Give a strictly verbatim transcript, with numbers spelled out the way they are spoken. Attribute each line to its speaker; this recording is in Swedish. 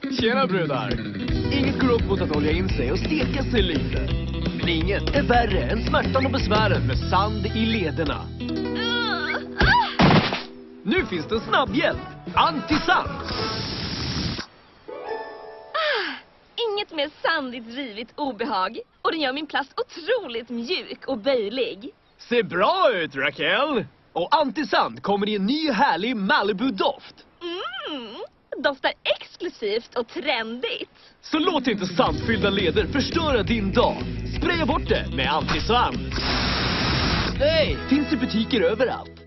Speaker 1: Tjena brudar. Inget går upp mot att olja in sig och steka sig lite. Men inget är värre än smärtan och besvären med sand i lederna. Nu finns det en snabbhjälp. Antisand.
Speaker 2: Ah, inget mer sandigt rivigt obehag. Och den gör min plast otroligt mjuk och böjlig.
Speaker 1: Ser bra ut, Raquel. Och antisand kommer i en ny härlig Malibu-doft.
Speaker 2: Mm, doftar exklusivt och trendigt.
Speaker 1: Så låt inte sandfyllda leder förstöra din dag. Spraya bort det med antisand. Nej, finns i butiker överallt.